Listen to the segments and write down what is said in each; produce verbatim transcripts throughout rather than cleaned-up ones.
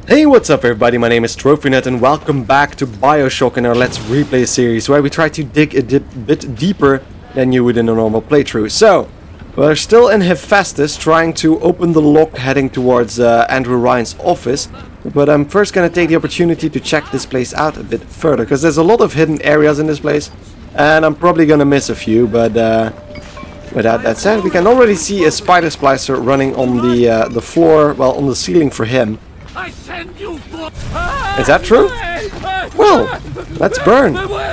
Hey, what's up everybody, my name is TrophyNet and welcome back to Bioshock in our Let's Replay series, where we try to dig a dip bit deeper than you would in a normal playthrough. So, we're still in Hephaestus trying to open the lock heading towards uh, Andrew Ryan's office, but I'm first gonna take the opportunity to check this place out a bit further, because there's a lot of hidden areas in this place, and I'm probably gonna miss a few, but uh, without that said, we can already see a spider splicer running on the, uh, the floor, well, on the ceiling for him. I send you for... Is that true? Well, let's burn.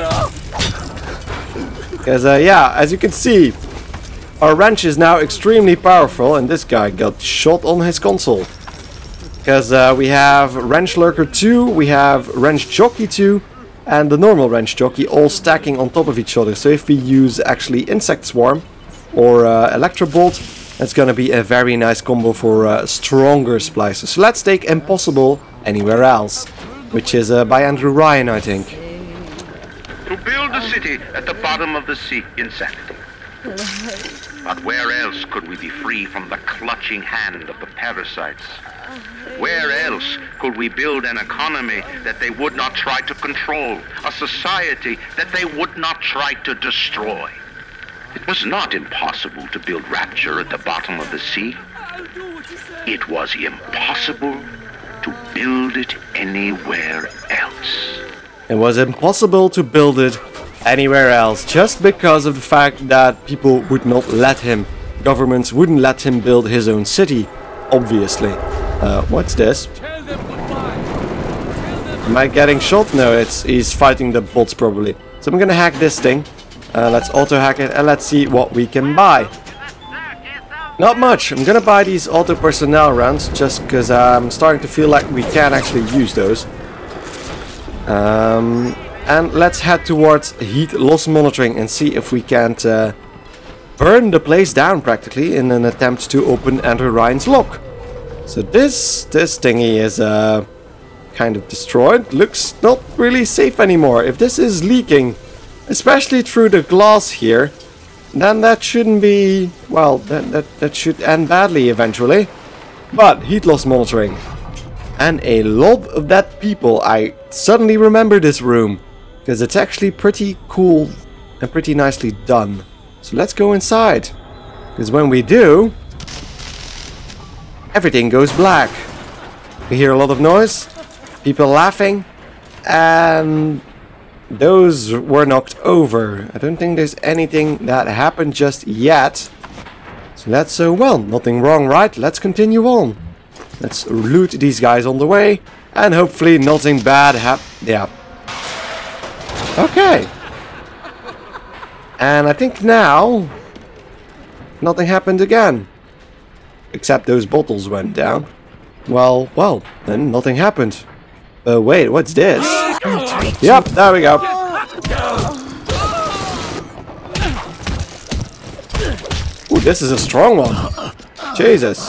Because, uh, yeah, as you can see, our wrench is now extremely powerful, and this guy got shot on his console. Because uh, we have Wrench Lurker two, we have Wrench Jockey two, and the normal Wrench Jockey all stacking on top of each other. So if we use actually Insect Swarm or uh, Electro Bolt, that's gonna be a very nice combo for uh, stronger splicers. So let's take Impossible Anywhere Else, which is uh, by Andrew Ryan, I think. To build a city at the bottom of the sea, insanity. But where else could we be free from the clutching hand of the parasites? Where else could we build an economy that they would not try to control, a society that they would not try to destroy? It was not impossible to build rapture at the bottom of the sea. It was impossible to build it anywhere else. It was impossible to build it anywhere else, just because of the fact that people would not let him. Governments wouldn't let him build his own city, obviously. Uh, what's this? Am I getting shot? No, it's he's fighting the bots probably. So I'm gonna hack this thing. Uh, let's auto hack it and let's see what we can buy. Not much. I'm gonna buy these auto personnel rounds just because I'm starting to feel like we can actually use those. Um, and let's head towards heat loss monitoring and see if we can't uh, burn the place down practically in an attempt to open Andrew Ryan's lock. So this this thingy is uh, kind of destroyed. Looks not really safe anymore. If this is leaking, especially through the glass here, then that shouldn't be, well, that, that, that should end badly eventually. But heat loss monitoring. And a lot of that people, I suddenly remember this room. Because it's actually pretty cool and pretty nicely done. So let's go inside. Because when we do, everything goes black. We hear a lot of noise, people laughing, and those were knocked over. I don't think there's anything that happened just yet. So that's uh, well, nothing wrong, right? Let's continue on. Let's loot these guys on the way, and hopefully nothing bad hap- yeah. Okay. And I think now nothing happened again. Except those bottles went down. Well, well, then nothing happened. Uh, wait, what's this? Yep, there we go. Ooh, this is a strong one. Jesus.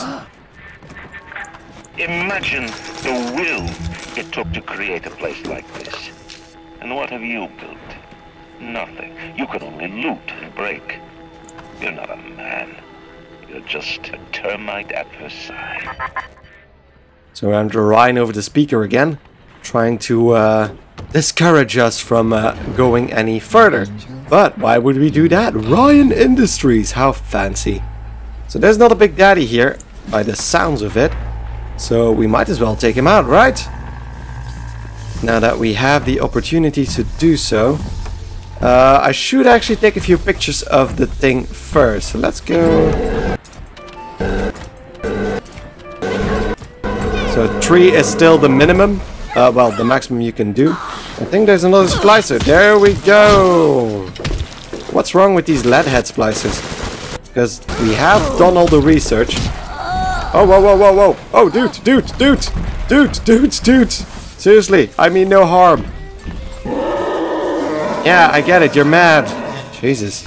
Imagine the will it took to create a place like this. And what have you built? Nothing. You can only loot and break. You're not a man. You're just a termite at her side. So Andrew Ryan over the speaker again, trying to uh, discourage us from uh, going any further. But why would we do that? Ryan Industries, how fancy. So there's not a big daddy here, by the sounds of it. So we might as well take him out, right? Now that we have the opportunity to do so. Uh, I should actually take a few pictures of the thing first. So let's go. So three is still the minimum. Uh, well, the maximum you can do. I think there's another splicer. There we go. What's wrong with these lead head splicers? Because we have done all the research. Oh, whoa, whoa, whoa, whoa. Oh, dude, dude, dude, dude, dude, dude. Seriously, I mean no harm. Yeah, I get it. You're mad. Jesus.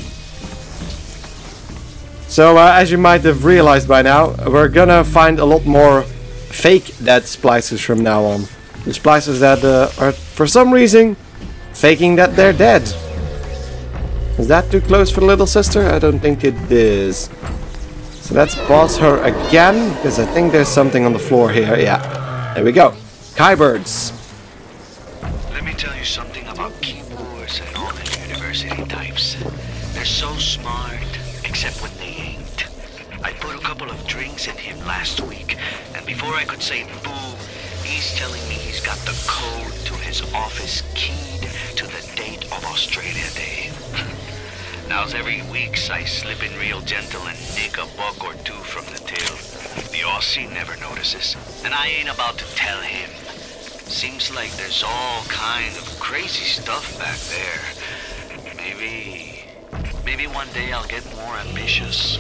So, uh, as you might have realized by now, we're gonna find a lot more fake dead splicers from now on. The splicers that uh, are, for some reason, faking that they're dead. Is that too close for the little sister? I don't think it is. So let's pause her again, because I think there's something on the floor here. Yeah, there we go. Kybirds. Let me tell you something about keyboards and all the university types. They're so smart, except when they ain't. I put a couple of drinks in him last week, and before I could say boo, he's telling me he's got the code to his office keyed to the date of Australia Day. Now's every weeks I slip in real gentle and nick a buck or two from the till. The Aussie never notices, and I ain't about to tell him. Seems like there's all kind of crazy stuff back there. Maybe... maybe one day I'll get more ambitious.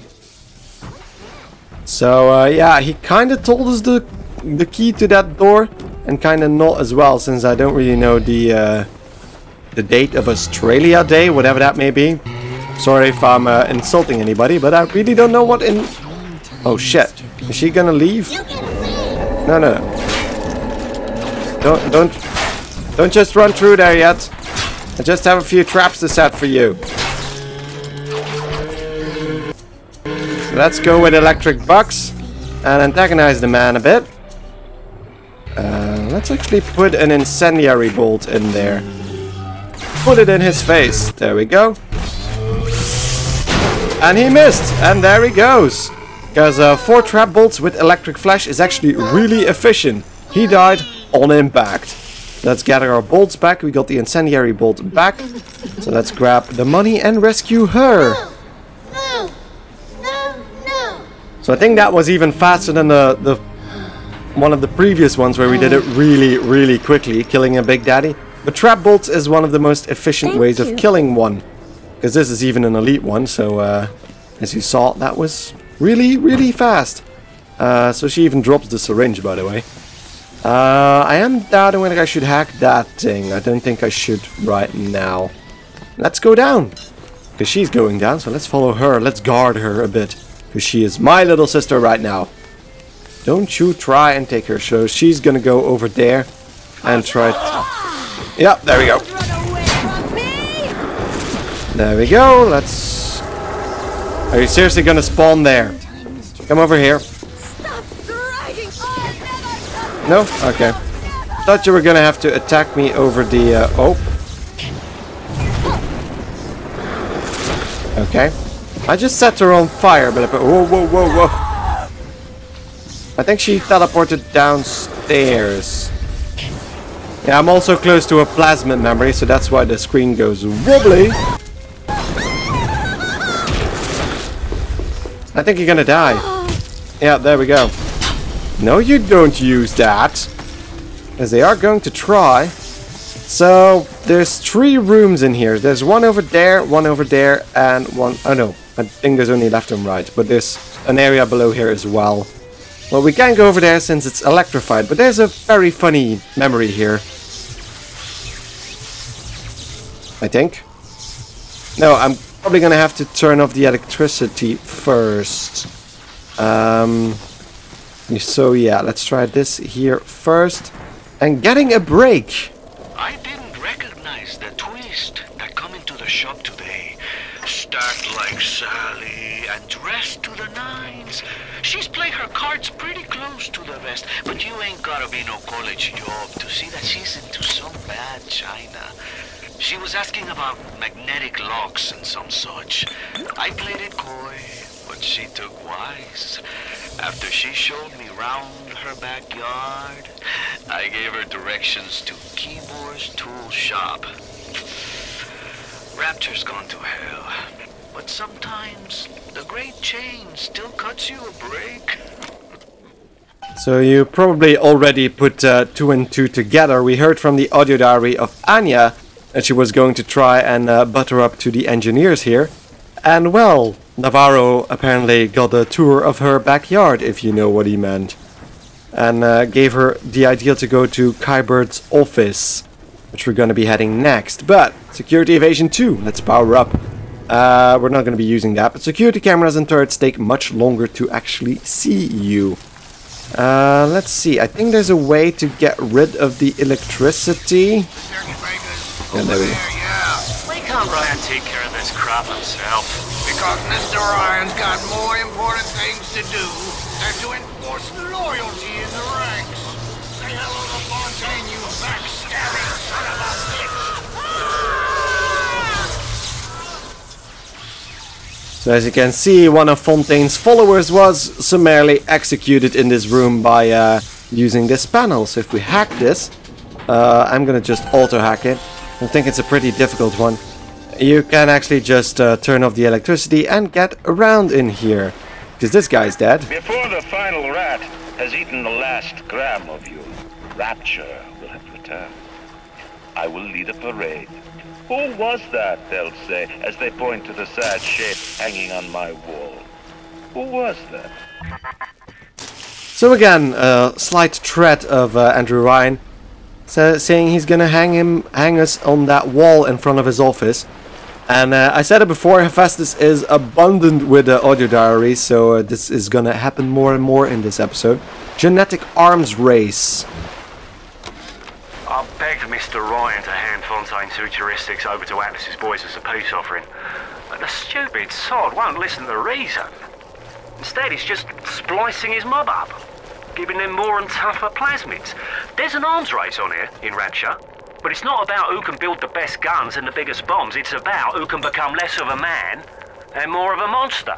So, uh, yeah, he kind of told us the the key to that door, and kind of not as well, since I don't really know the uh, the date of Australia Day, whatever that may be. Sorry if I'm uh, insulting anybody, but I really don't know what in... Oh shit, is she gonna leave? No, no, no. Don't, don't, don't just run through there yet. I just have a few traps to set for you. Let's go with electric bucks and antagonize the man a bit. Uh, let's actually put an incendiary bolt in there. Put it in his face. There we go. And he missed. And there he goes. Because uh, four trap bolts with electric flash is actually really efficient. He died on impact. Let's gather our bolts back. We got the incendiary bolt back. So let's grab the money and rescue her. No, no, no. So I think that was even faster than the, the one of the previous ones where we did it really, really quickly, killing a Big Daddy. But trap bolts is one of the most efficient Thank ways you. of killing one. Because this is even an elite one, so uh, as you saw, that was really, really fast. Uh, so she even drops the syringe, by the way. Uh, I am doubting whether I should hack that thing. I don't think I should right now. Let's go down. Because she's going down, so let's follow her. Let's guard her a bit. Because she is my little sister right now. Don't you try and take her. So she's gonna go over there and try to... Yeah, there we go. There we go. Let's... Are you seriously gonna spawn there? Come over here. No? Okay. Thought you were gonna have to attack me over the... Uh, oh. Okay. I just set her on fire, but... Whoa, whoa, whoa, whoa. I think she teleported downstairs. Yeah, I'm also close to a plasmid memory, so that's why the screen goes wobbly. I think you're gonna die. Yeah, there we go. No, you don't use that. As they are going to try. So, there's three rooms in here. There's one over there, one over there, and one... Oh no, I think there's only left and right. But there's an area below here as well. Well, we can't go over there since it's electrified. But there's a very funny memory here. I think. No, I'm probably gonna have to turn off the electricity first. Um... So yeah, let's try this here first. And getting a break. I didn't recognize the twist that come into the shop today. Stacked like Sally and dressed to the nines. She's played her cards pretty close to the vest, but you ain't gotta be no college job to see that she's into some bad china. She was asking about magnetic locks and some such. I played it coy, but she took wise. After she showed me round her backyard, I gave her directions to Keyboard's tool shop. Rapture's gone to hell, but sometimes the great change still cuts you a break. So you probably already put uh, two and two together. We heard from the audio diary of Anya that she was going to try and uh, butter up to the engineers here. And well, Navarro apparently got a tour of her backyard, if you know what he meant. And uh, gave her the idea to go to Kybird's office, which we're going to be heading next. But, security evasion two, let's power up. Uh, we're not going to be using that, but security cameras and turrets take much longer to actually see you. Uh, let's see, I think there's a way to get rid of the electricity. Yeah, there we go. Why can't Ryan take care of this crap himself? Because Mister Ryan's got more important things to do than to enforce loyalty in the ranks. Say hello to So as you can see, one of Fontaine's followers was summarily executed in this room by uh, using this panel. So if we hack this, uh, I'm gonna just auto-hack it. I think it's a pretty difficult one. You can actually just uh, turn off the electricity and get around in here. Because this guy's dead. Before the final rat has eaten the last gram of you, Rapture will have returned. I will lead a parade. Who was that, they'll say, as they point to the sad shape hanging on my wall. Who was that? So again, a uh, slight threat of uh, Andrew Ryan, so saying he's gonna hang him, hang us on that wall in front of his office. And uh, I said it before, Hephaestus is abundant with uh, audio diaries, so uh, this is gonna happen more and more in this episode. Genetic arms race. I begged Mister Ryan to hand Fontaine's heuristics over to Atlas's boys as a peace offering, but the stupid sod won't listen to reason. Instead, he's just splicing his mob up, giving them more and tougher plasmids. There's an arms race on here in Rapture, but it's not about who can build the best guns and the biggest bombs. It's about who can become less of a man and more of a monster.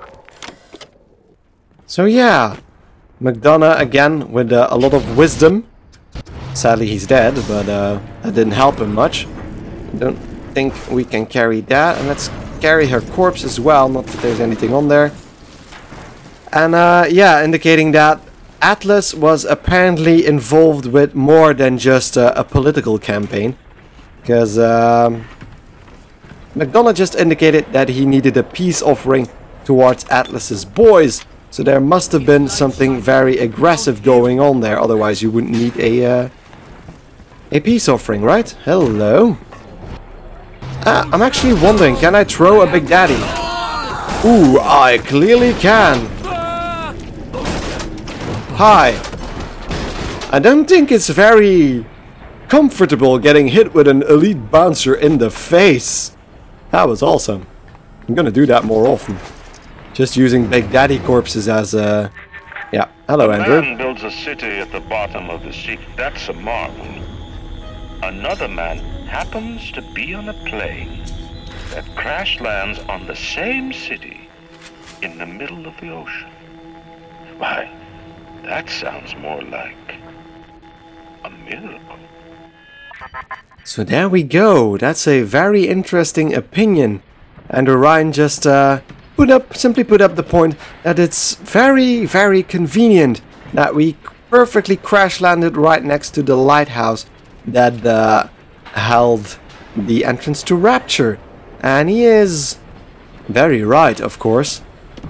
So yeah, McDonough again with uh, a lot of wisdom. Sadly he's dead, but uh, that didn't help him much. I don't think we can carry that. And let's carry her corpse as well, not that there's anything on there. And uh, yeah, indicating that Atlas was apparently involved with more than just uh, a political campaign. Because um, McDonough just indicated that he needed a peace offering towards Atlas's boys. So there must have been something very aggressive going on there. Otherwise you wouldn't need a, uh, a peace offering, right? Hello. Ah, I'm actually wondering, can I throw a Big Daddy? Ooh, I clearly can. Hi. I don't think it's very comfortable getting hit with an elite bouncer in the face. That was awesome. I'm gonna do that more often. Just using Big Daddy corpses as a... Yeah, hello Andrew. A man builds a city at the bottom of the sea. That's a marvel. Another man happens to be on a plane that crash lands on the same city in the middle of the ocean. Why? That sounds more like a miracle. So there we go. That's a very interesting opinion. And Orion just uh, put up, simply put up the point that it's very, very convenient that we perfectly crash landed right next to the lighthouse that uh, held the entrance to Rapture. And he is very right, of course.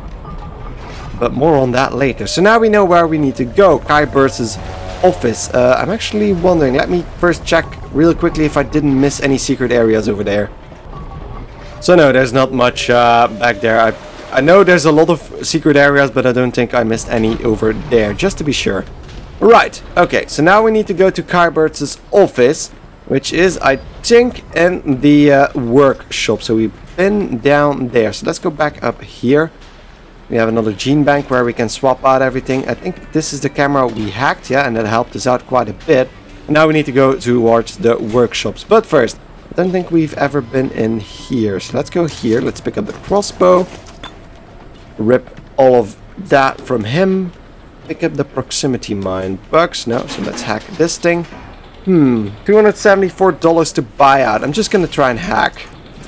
But more on that later. So now we know where we need to go. Kai Burst's office. Uh, I'm actually wondering. Let me first check real quickly if I didn't miss any secret areas over there. So no, there's not much uh, back there. I, I know there's a lot of secret areas, but I don't think I missed any over there. Just to be sure. Right. Okay. So now we need to go to Kai Burst's office, which is, I think, in the uh, workshop. So we've been down there. So let's go back up here. We have another gene bank where we can swap out everything. I think this is the camera we hacked, yeah, and that helped us out quite a bit. And now we need to go towards the workshops. But first, I don't think we've ever been in here. So let's go here. Let's pick up the crossbow. Rip all of that from him. Pick up the proximity mine. Bugs? No, so let's hack this thing. Hmm, two hundred seventy-four dollars to buy out. I'm just gonna try and hack.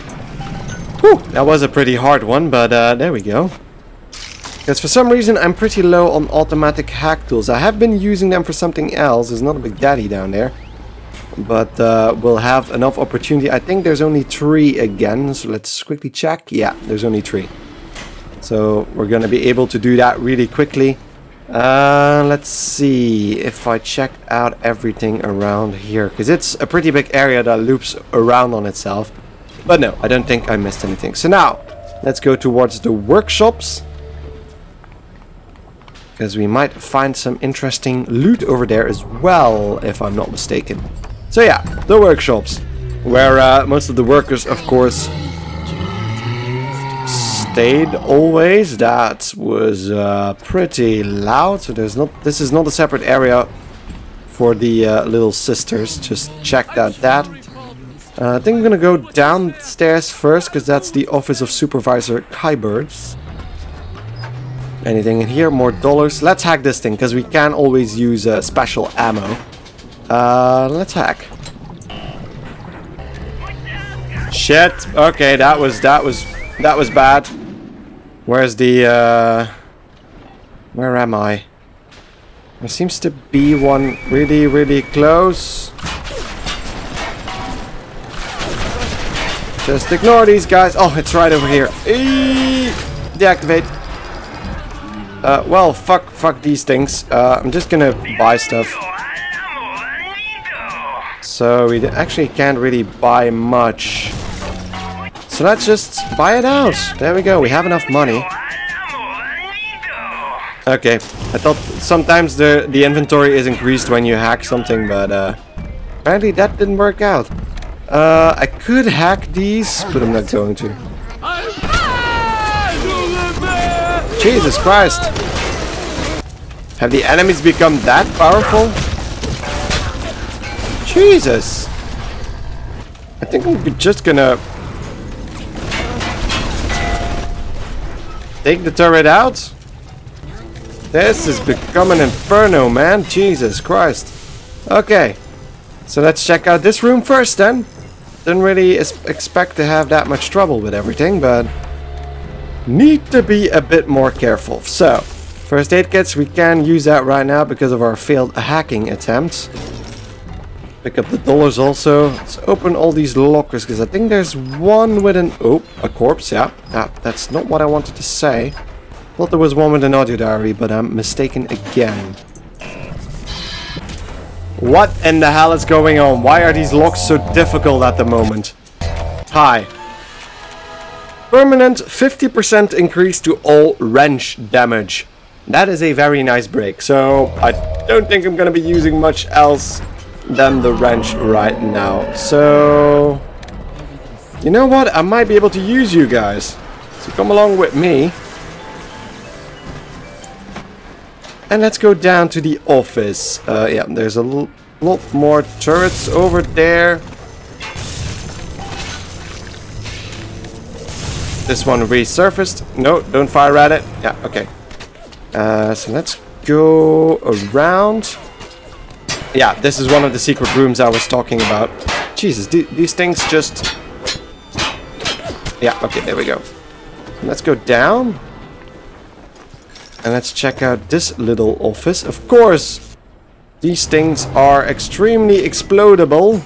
Whew, that was a pretty hard one, but uh, there we go. Because for some reason I'm pretty low on automatic hack tools. I have been using them for something else. There's not a Big Daddy down there. But uh, we'll have enough opportunity. I think there's only three again. So let's quickly check. Yeah, there's only three. So we're going to be able to do that really quickly. Uh, let's see if I check out everything around here. Because it's a pretty big area that loops around on itself. But no, I don't think I missed anything. So now, let's go towards the workshops. Because we might find some interesting loot over there as well, if I'm not mistaken. So yeah, the workshops. Where uh, most of the workers, of course, stayed always. That was uh, pretty loud. So there's not. This is not a separate area for the uh, little sisters. Just checked out that. Uh, I think I'm gonna go downstairs first, because that's the office of Supervisor Kyberts. Anything in here? More dollars. Let's hack this thing, because we can always use uh, special ammo. Uh, let's hack. Shit. Okay, that was that was that was bad. Where's the uh where am I? There seems to be one really, really close. Just ignore these guys. Oh, it's right over here. Eee! Deactivate. Uh, well, fuck, fuck these things. Uh, I'm just gonna buy stuff. So we actually can't really buy much. So let's just buy it out. There we go. We have enough money. Okay. I thought sometimes the the inventory is increased when you hack something, but uh, apparently that didn't work out. Uh, I could hack these, but I'm not going to. Jesus Christ! Have the enemies become that powerful? Jesus! I think I'm just gonna take the turret out. This has become an inferno, man. Jesus Christ. Okay. So let's check out this room first then. Didn't really expect to have that much trouble with everything, but need to be a bit more careful. So, first aid kits, we can use that right now because of our failed hacking attempts. Pick up the dollars also. Let's open all these lockers, because I think there's one with an... Oh, a corpse, yeah. Ah, that's not what I wanted to say. Thought there was one with an audio diary, but I'm mistaken again. What in the hell is going on? Why are these locks so difficult at the moment? Hi. Permanent fifty percent increase to all wrench damage. That is a very nice break. So I don't think I'm going to be using much else than the wrench right now. So you know what? I might be able to use you guys. So come along with me. And let's go down to the office. Uh, yeah, there's a l lot more turrets over there. This one resurfaced. No, don't fire at it. Yeah, okay. Uh, so let's go around. Yeah, this is one of the secret rooms I was talking about. Jesus, these things just... Yeah, okay, there we go. Let's go down. And let's check out this little office. Of course, these things are extremely explodable.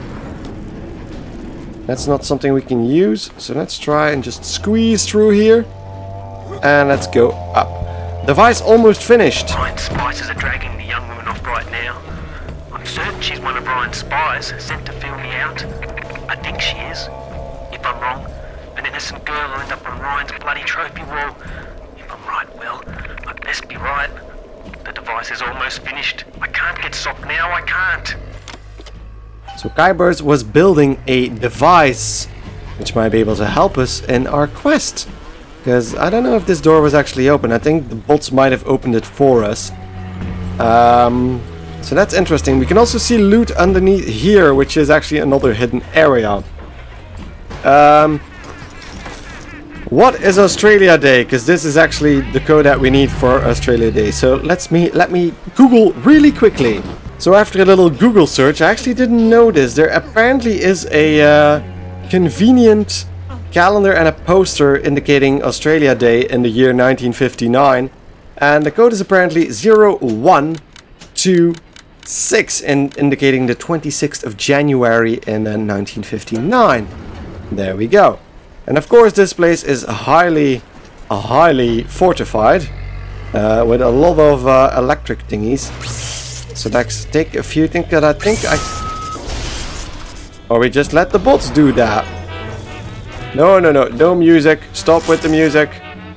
That's not something we can use. So let's try and just squeeze through here. And let's go up. Device almost finished. Brian's spies are dragging the young woman off right now. I'm certain she's one of Brian's spies sent to fill me out. I think she is. If I'm wrong, an innocent girl will end up on Ryan's bloody trophy wall. I'm right, Will. I best be right. The device is almost finished. I can't get soft now, I can't. So Kybers was building a device which might be able to help us in our quest. Because I don't know if this door was actually open. I think the bots might have opened it for us. Um, so that's interesting. We can also see loot underneath here, which is actually another hidden area. Um... What is Australia Day? Because this is actually the code that we need for Australia Day. So let's me let me Google really quickly. So after a little Google search, I actually didn't know this. There apparently is a uh, convenient calendar and a poster indicating Australia Day in the year nineteen fifty-nine. And the code is apparently zero one two six, in indicating the twenty-sixth of January in uh, nineteen fifty-nine. There we go. And of course this place is highly, uh, highly fortified uh, with a lot of uh, electric thingies. So let's take a few things that I think I... Or we just let the bots do that. No, no, no, no music. Stop with the music.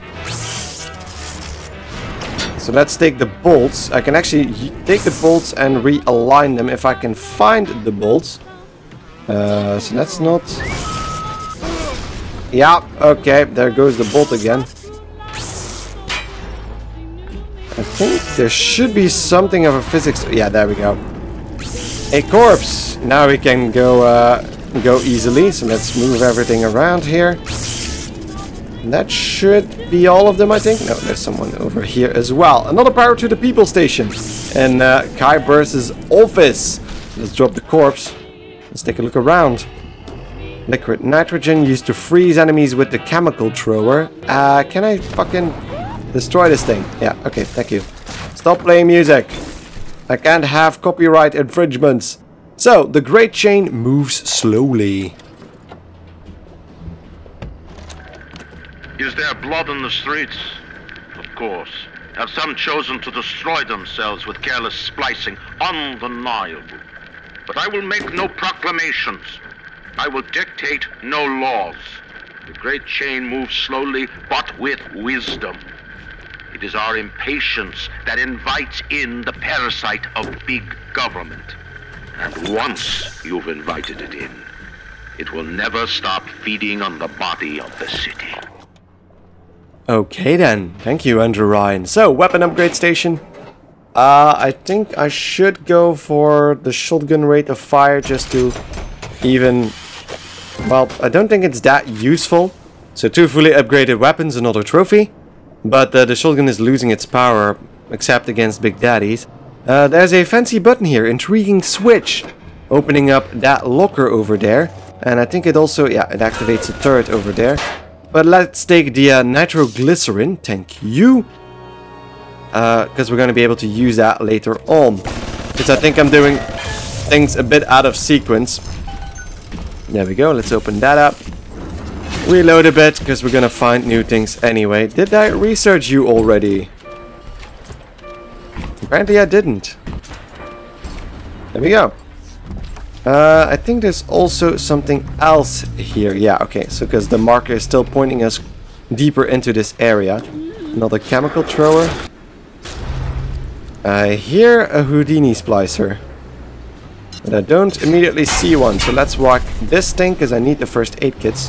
So let's take the bolts. I can actually take the bolts and realign them if I can find the bolts. Uh, so that's not... Yeah, okay, there goes the bolt again. I think there should be something of a physics... Yeah, there we go. A corpse! Now we can go uh, go easily, so let's move everything around here. That should be all of them, I think. No, there's someone over here as well. Another power to the people station. And uh, Kai Burst's office. Let's drop the corpse. Let's take a look around. Liquid nitrogen used to freeze enemies with the chemical thrower. Uh, can I fucking destroy this thing? Yeah, okay, thank you. Stop playing music. I can't have copyright infringements. So, the Great Chain moves slowly. Is there blood in the streets? Of course. Have some chosen to destroy themselves with careless splicing? Undeniable. But I will make no proclamations. I will dictate no laws. The Great Chain moves slowly, but with wisdom. It is our impatience that invites in the parasite of big government. And once you've invited it in, it will never stop feeding on the body of the city. Okay then, thank you Andrew Ryan. So, weapon upgrade station. Uh, I think I should go for the shotgun rate of fire just to even... Well, I don't think it's that useful. So two fully upgraded weapons, another trophy. But uh, the shotgun is losing its power, except against Big Daddies. Uh, there's a fancy button here, intriguing switch. Opening up that locker over there. And I think it also, yeah, it activates a turret over there. But let's take the uh, nitroglycerin, thank you. Because uh, we're going to be able to use that later on. Because I think I'm doing things a bit out of sequence. There we go, let's open that up. Reload a bit, because we're going to find new things anyway. Did I research you already? Apparently I didn't. There we go. Uh, I think there's also something else here. Yeah, okay, so because the marker is still pointing us deeper into this area. Another chemical thrower. I hear a Houdini splicer. But I don't immediately see one, so let's walk this thing, because I need the first aid kits.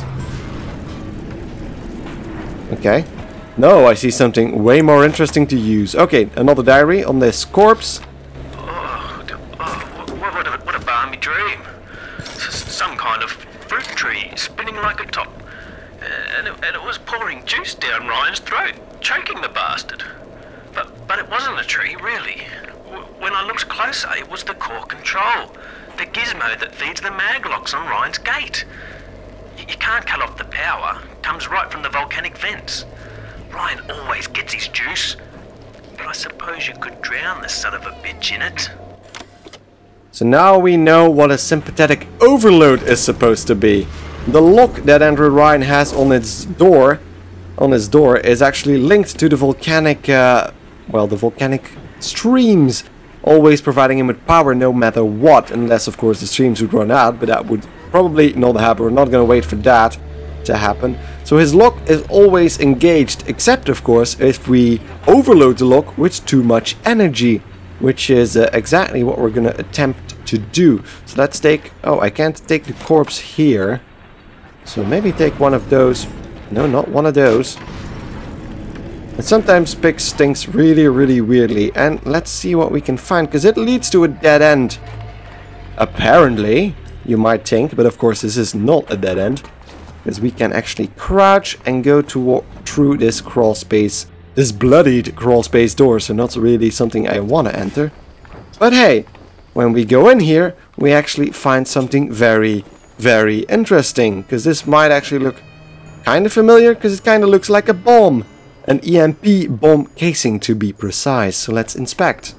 Okay. No, I see something way more interesting to use. Okay, another diary on this corpse. Oh, d- oh what, what, a, what a balmy dream. S- some kind of fruit tree spinning like a top. Uh, and, it, and it was pouring juice down Ryan's throat, choking the bastard. But, but it wasn't a tree, really. W- when I looked closer, it was the core control. The gizmo that feeds the maglocks on Ryan's gate. Y- you can't cut off the power. It comes right from the volcanic vents. Ryan always gets his juice. But I suppose you could drown the son of a bitch in it. So now we know what a sympathetic overload is supposed to be. The lock that Andrew Ryan has on its door, on his door, is actually linked to the volcanic, uh, well, the volcanic streams, always providing him with power no matter what, unless of course the streams would run out, but that would probably not happen. We're not going to wait for that to happen. So his lock is always engaged, except of course if we overload the lock with too much energy, which is uh, exactly what we're going to attempt to do. So let's take, oh, I can't take the corpse here. So maybe take one of those. No, not one of those. It sometimes picks things really, really weirdly. And let's see what we can find, because it leads to a dead end. Apparently, you might think, but of course this is not a dead end. Because we can actually crouch and go to through this crawl space. This bloodied crawl space door, so not really something I want to enter. But hey, when we go in here, we actually find something very, very interesting. Because this might actually look kind of familiar, because it kind of looks like a bomb. An E M P bomb casing to be precise. So let's inspect.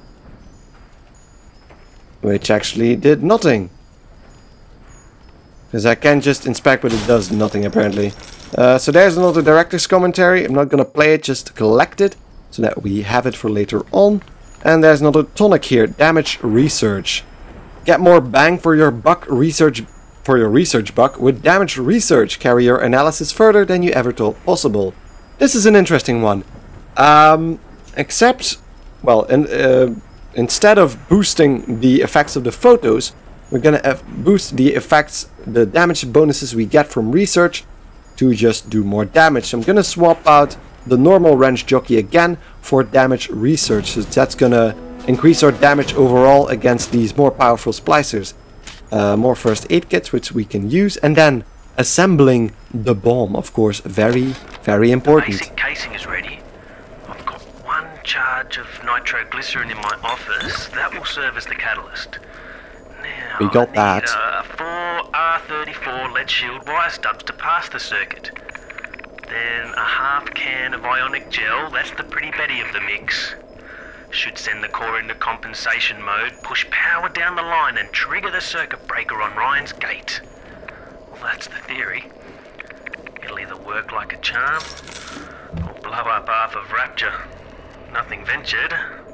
Which actually did nothing. Because I can just inspect, but it does nothing apparently. Uh, so there's another director's commentary. I'm not going to play it, just collect it. So that we have it for later on. And there's another tonic here. Damage research. Get more bang for your buck research for your research buck with damage research. Carry your analysis further than you ever thought possible. This is an interesting one. Um, except, well, in, uh, instead of boosting the effects of the photos, we're gonna uh, boost the effects, the damage bonuses we get from research to just do more damage. So I'm gonna swap out the normal wrench jockey again for damage research. So that's gonna increase our damage overall against these more powerful splicers. Uh, more first aid kits which we can use, and then assembling the bomb, of course, very, very important. Basic casing is ready. I've got one charge of nitroglycerin in my office. That will serve as the catalyst. Now, We got I need, that. Uh, four R thirty-four lead shield wire stubs to pass the circuit. Then a half can of ionic gel. That's the pretty Betty of the mix. Should send the core into compensation mode, push power down the line and trigger the circuit breaker on Ryan's gate. Well, that's the theory. It'll either work like a charm, or blow up half of Rapture. Nothing ventured.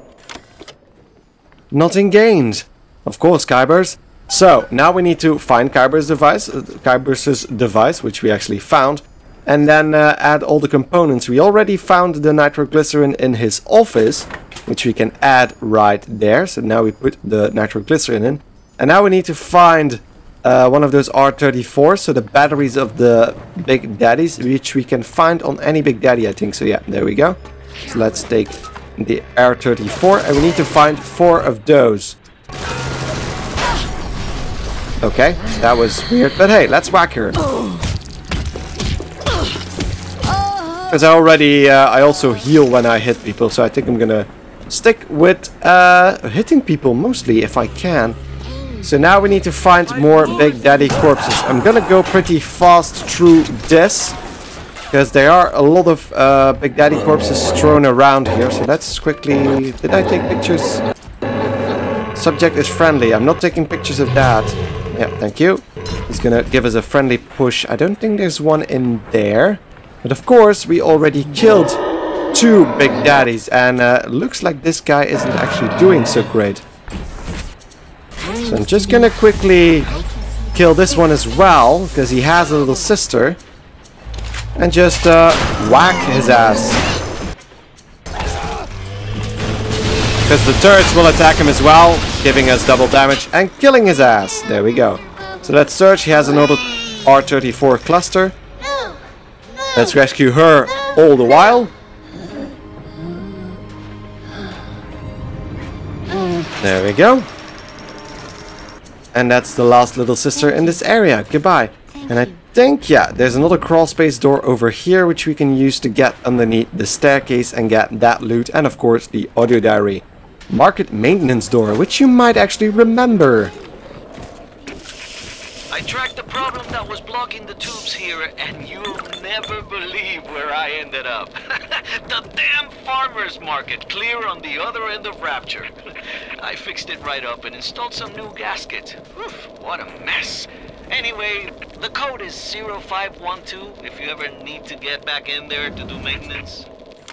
Nothing gained. Of course, Kybers. So, now we need to find Kybers' device, uh, Kybers' device, which we actually found, and then uh, add all the components. We already found the nitroglycerin in his office, which we can add right there. So now we put the nitroglycerin in. And now we need to find uh, one of those R thirty-fours, so the batteries of the Big Daddies, which we can find on any Big Daddy, I think. So yeah, there we go. So let's take the R thirty-four, and we need to find four of those. Okay, that was weird, but hey, let's whack her. Because I already, uh, I also heal when I hit people, so I think I'm gonna stick with uh, hitting people mostly if I can. So now we need to find more Big Daddy corpses. I'm gonna go pretty fast through this, because there are a lot of uh, Big Daddy corpses thrown around here. So let's quickly... Did I take pictures? Subject is friendly. I'm not taking pictures of that. Yeah, thank you. He's gonna give us a friendly push. I don't think there's one in there. But of course, we already killed two Big Daddies, and uh, looks like this guy isn't actually doing so great. So I'm just gonna quickly kill this one as well, because he has a little sister, and just uh, whack his ass. Because the turrets will attack him as well, giving us double damage and killing his ass. There we go. So let's search. He has another R thirty-four cluster. Let's rescue her all the while. There we go. And that's the last little sister in this area. Goodbye. And I think, yeah, there's another crawl space door over here, which we can use to get underneath the staircase and get that loot. And of course, the audio diary. Market maintenance door, which you might actually remember. I tracked the problem that was blocking the tubes here, and you'll never believe where I ended up. The damn farmer's market, clear on the other end of Rapture. I fixed it right up and installed some new gaskets. Oof, what a mess. Anyway, the code is zero five one two if you ever need to get back in there to do maintenance.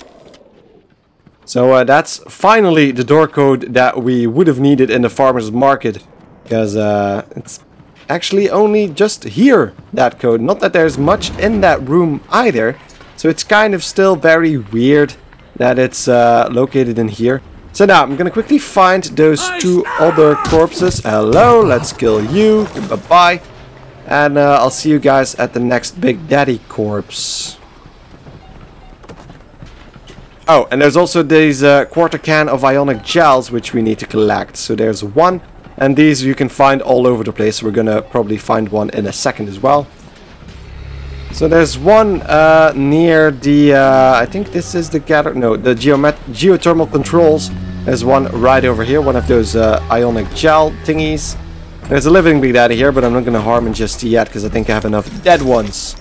So uh, that's finally the door code that we would have needed in the farmer's market. Because uh, it's actually only just here, that code. Not that there's much in that room either. So it's kind of still very weird that it's uh, located in here. So now I'm gonna quickly find those two other corpses. Hello, let's kill you. Bye-bye. And uh, I'll see you guys at the next Big Daddy corpse. Oh, and there's also these uh, quarter can of ionic gels which we need to collect. So there's one. And these you can find all over the place. We're gonna probably find one in a second as well. So there's one uh, near the, uh, I think this is the gather, no, the geomet geothermal controls. There's one right over here, one of those uh, ionic gel thingies. There's a living Big Daddy here, but I'm not gonna harm him just yet because I think I have enough dead ones.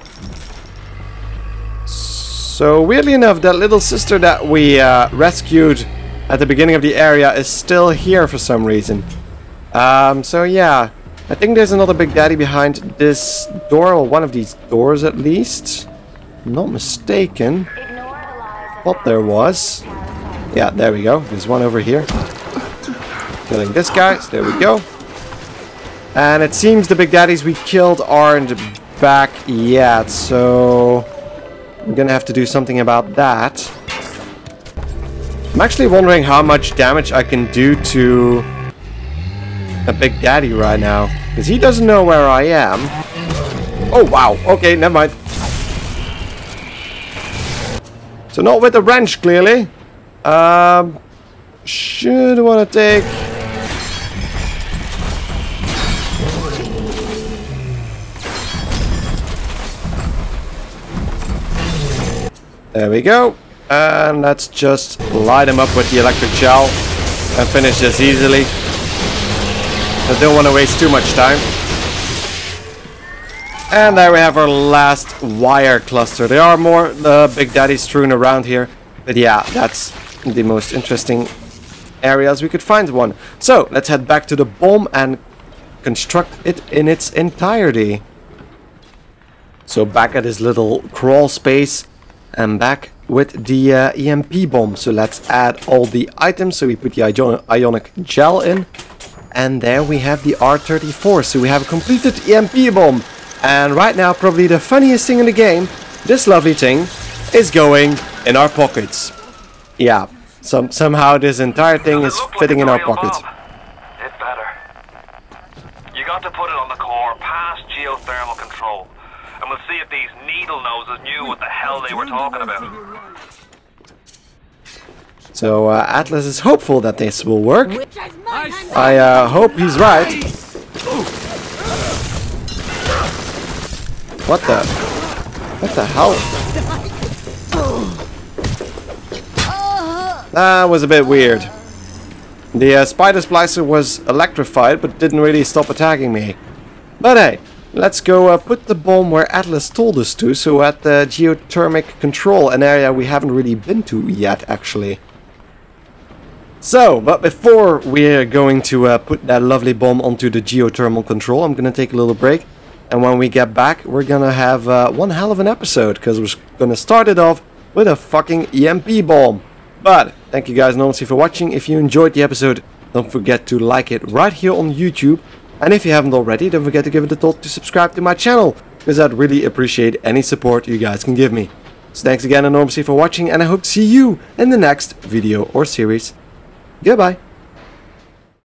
So weirdly enough, that little sister that we uh, rescued at the beginning of the area is still here for some reason. Um, so yeah, I think there's another Big Daddy behind this door, or one of these doors at least. I'm not mistaken. Thought there was. Yeah, there we go. There's one over here. Killing this guy. So there we go. And it seems the Big Daddies we killed aren't back yet, so I'm gonna have to do something about that. I'm actually wondering how much damage I can do to a Big Daddy right now, because he doesn't know where I am. Oh wow, okay, never mind. So not with the wrench, clearly. Um, should want to take... There we go. And let's just light him up with the electric gel and finish this easily. I don't want to waste too much time. And there we have our last wire cluster. There are more uh, Big Daddies strewn around here. But yeah, that's the most interesting areas we could find one. So, let's head back to the bomb and construct it in its entirety. So, back at this little crawl space. And back with the uh, E M P bomb. So, let's add all the items. So, we put the ion ionic gel in. And there we have the R thirty-four. So, we have a completed E M P bomb. And right now, probably the funniest thing in the game, this lovely thing is going in our pockets. Yeah, some, somehow this entire thing is fitting in our pockets. It better. You got to put it on the core past geothermal control. And we'll see if these needle noses knew what the hell they were talking about. So uh, Atlas is hopeful that this will work. I uh, hope he's right. What the? What the hell? That was a bit weird. The uh, spider splicer was electrified, but didn't really stop attacking me. But hey, let's go uh, put the bomb where Atlas told us to. So at the geothermic control, an area we haven't really been to yet, actually. So, but before we're going to uh, put that lovely bomb onto the geothermal control, I'm gonna take a little break. And when we get back, we're gonna have uh, one hell of an episode, because we're gonna start it off with a fucking E M P bomb. But, thank you guys enormously for watching. If you enjoyed the episode, don't forget to like it right here on YouTube. And if you haven't already, don't forget to give it a thought to subscribe to my channel, because I'd really appreciate any support you guys can give me. So thanks again enormously for watching, and I hope to see you in the next video or series. Goodbye.